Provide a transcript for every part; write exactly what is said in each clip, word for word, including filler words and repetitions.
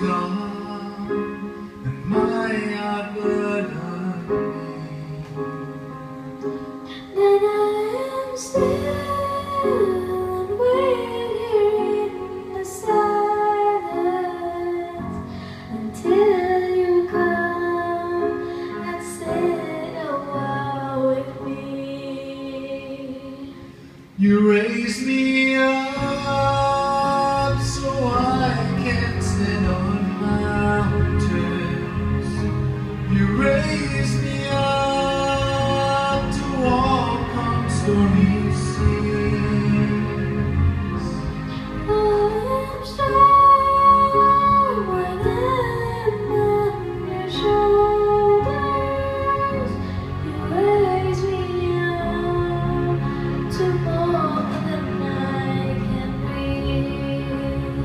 gone, and my heart burdened me. Then I am still and wait here in the silence until you come and sit a while with me. You raise me up so I can stand on mountains. You raise me up to walk on stormy seas. I am strong when I am on your shoulders. You raise me up to more than I can breathe.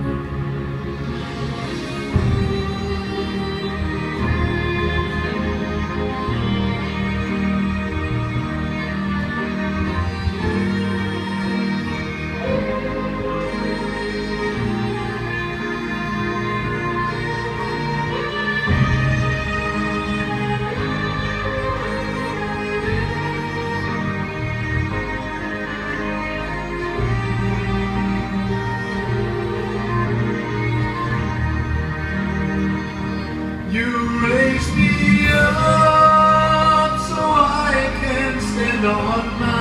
You raise me up so I can stand on mountains.